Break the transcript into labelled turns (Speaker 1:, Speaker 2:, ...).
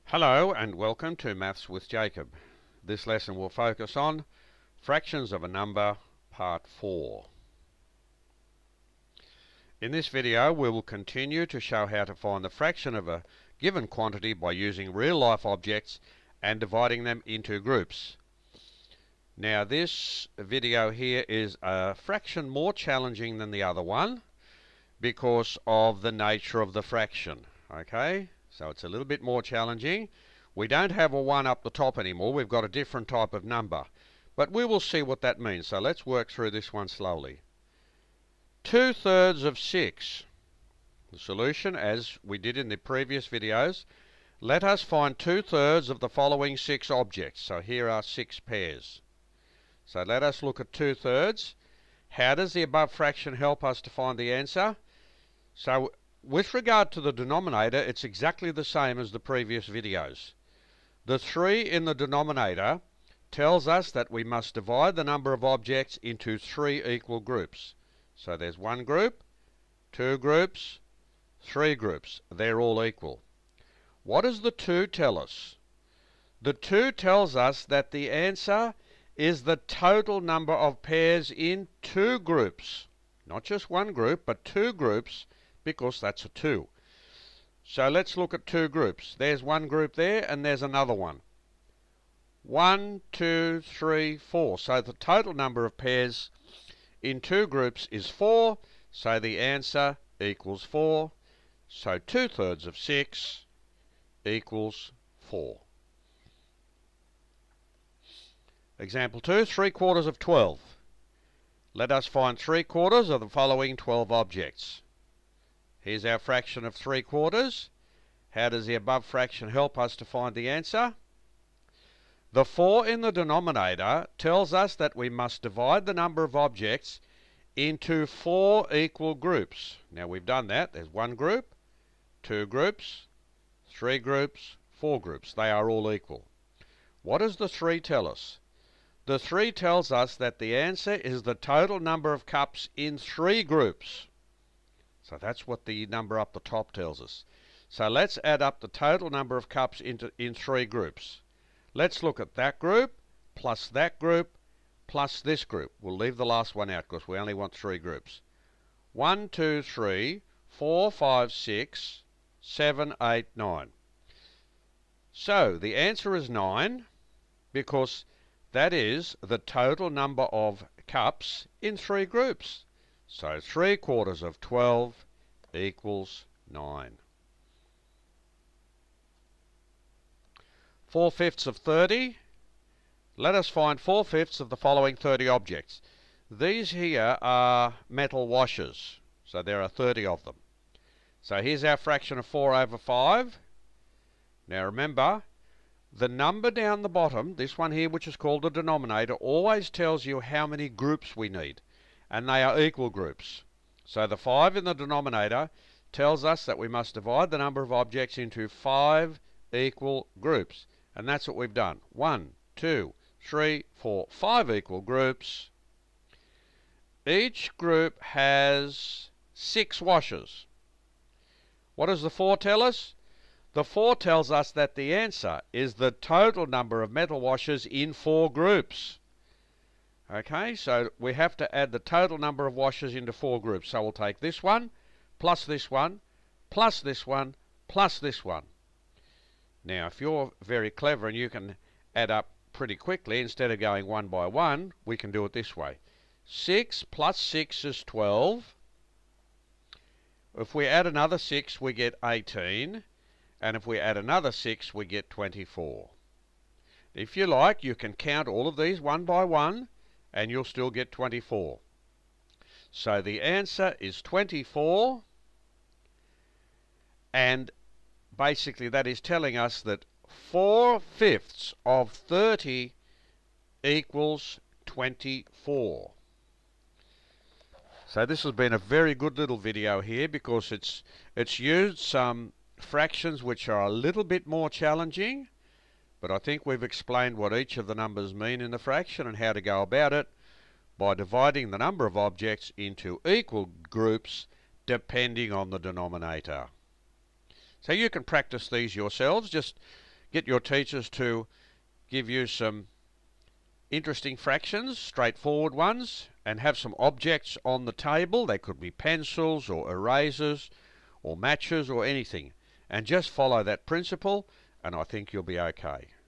Speaker 1: Hello and welcome to Maths with Jacob. This lesson will focus on fractions of a number, part 4. In this video we will continue to show how to find the fraction of a given quantity by using real-life objects and dividing them into groups. Now this video here is a fraction more challenging than the other one because of the nature of the fraction. Okay? So it's a little bit more challenging. We don't have a 1 up the top anymore. We've got a different type of number. But we will see what that means. So let's work through this one slowly. 2/3 of 6. The solution, as we did in the previous videos, let us find 2/3 of the following 6 objects. So here are 6 pairs. So let us look at 2/3. How does the above fraction help us to find the answer? So with regard to the denominator, it's exactly the same as the previous videos. The 3 in the denominator tells us that we must divide the number of objects into 3 equal groups. So there's 1 group, 2 groups, 3 groups. They're all equal. What does the 2 tell us? The 2 tells us that the answer is the total number of pairs in 2 groups. Not just 1 group, but 2 groups, because that's a 2. So let's look at 2 groups. There's 1 group there and there's another one. 1, 2, 3, 4. So the total number of pairs in 2 groups is 4. So the answer equals 4. So 2/3 of 6 equals 4. Example 2, 3/4 of 12. Let us find 3/4 of the following 12 objects. Here's our fraction of 3/4. How does the above fraction help us to find the answer? The 4 in the denominator tells us that we must divide the number of objects into 4 equal groups. Now we've done that. There's 1 group, 2 groups, 3 groups, 4 groups. They are all equal. What does the 3 tell us? The 3 tells us that the answer is the total number of cups in 3 groups. So that's what the number up the top tells us. So let's add up the total number of cups in 3 groups. Let's look at that group, plus that group, plus this group. We'll leave the last one out because we only want 3 groups. 1, 2, 3, 4, 5, 6, 7, 8, 9. So the answer is 9 because that is the total number of cups in 3 groups. So 3/4 of 12 equals 9. 4/5 of 30. Let us find 4/5 of the following 30 objects. These here are metal washers. So there are 30 of them. So here's our fraction of 4/5. Now remember, the number down the bottom, this one here which is called the denominator, always tells you how many groups we need. And they are equal groups. So the 5 in the denominator tells us that we must divide the number of objects into 5 equal groups. And that's what we've done. 1, 2, 3, 4, 5 equal groups. Each group has 6 washers. What does the 4 tell us? The 4 tells us that the answer is the total number of metal washers in 4 groups. Okay, so we have to add the total number of washers into 4 groups. So we'll take this one, plus this one, plus this one, plus this one. Now, if you're very clever and you can add up pretty quickly, instead of going 1 by 1, we can do it this way. 6 plus 6 is 12. If we add another 6, we get 18. And if we add another 6, we get 24. If you like, you can count all of these 1 by 1. And you'll still get 24. So the answer is 24. And basically that is telling us that 4/5 of 30 equals 24. So this has been a very good little video here because it's used some fractions which are a little bit more challenging. But I think we've explained what each of the numbers mean in the fraction and how to go about it by dividing the number of objects into equal groups depending on the denominator. So you can practice these yourselves. Just Get your teachers to give you some interesting fractions, straightforward ones, and have some objects on the table. They could be pencils or erasers or matches or anything. And just follow that principle, and I think you'll be okay.